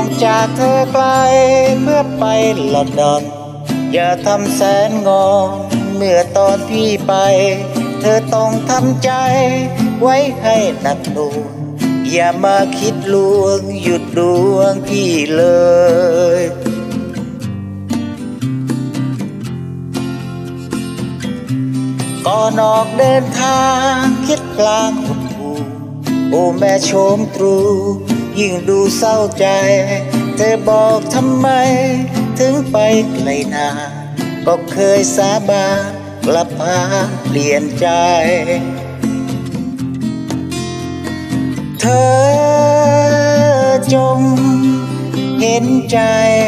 จากเธอไกลเพื่อไปลอนดอนอย่าทำแสนงอนเมื่อตอนพี่ไปเธอต้องทำใจไว้ให้หนักหน่วงอย่ามาคิดลวงหยุดดวงพี่เลยก่อนออกเดินทางคิดกลางหดหู่โอ้แม่โชมตรูยิ่งดูเศร้าใจเธอบอกทำไมถึงไปไกลนานก็เคยสาบานกลับมาเปลี่ยนใจเธอจงเห็นใจ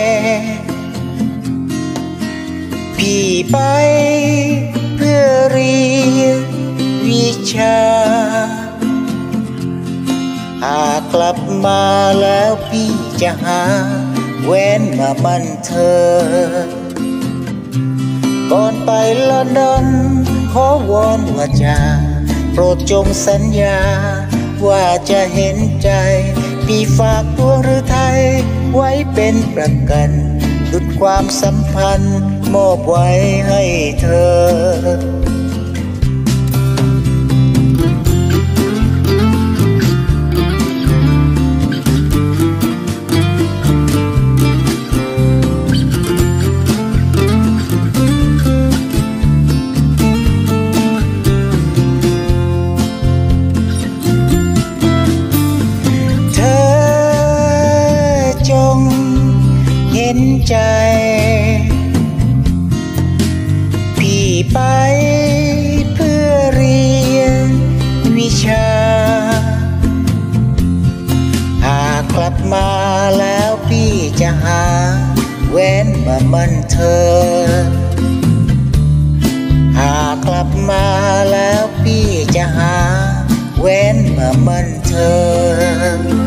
พี่ไปเพื่อเรียนวิชาหากกลับมาแล้วพี่จะหาแหวนมามั่นเธอก่อนไปลอนดอนขอวอนว่าจะโปรดจงสัญญาว่าจะเห็นใจพี่ฝากดวงฤทัยไว้เป็นประกันดุจความสัมพันธ์มอบไว้ให้เธอเห็นใจพี่ไปเพื่อเรียนวิชาหากกลับมาแล้วพี่จะหาแหวนมามั่นเธอหากกลับมาแล้วพี่จะหาแหวนมามั่นเธอ